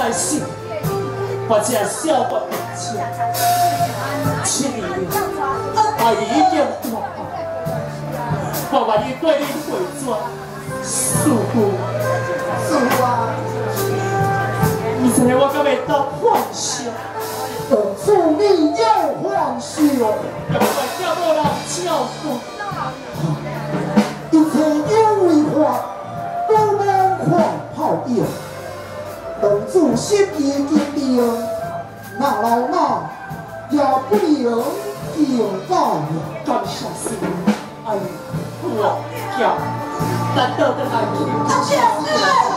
来死，或者小我一切。7年了，爱你已经大汉，我愿意对你回转，师父，师父啊，你知我敢会当放下？ 祝你有欢笑， 要快叫我人照顾。 一切有为法，不能狂炮药。当主心意坚定，那老衲也不能丢改。 感谢师父，哎，我叫难得的来去。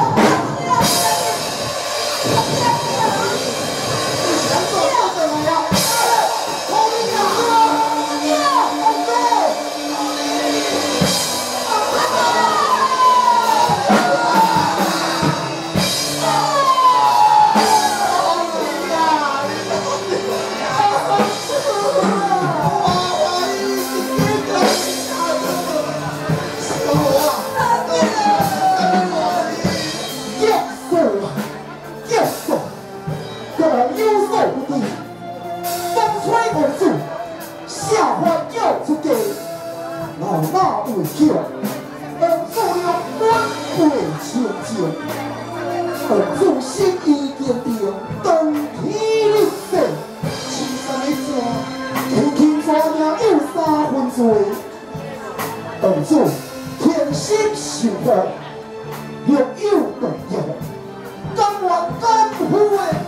天心受福，若有动摇，甘愿甘苦的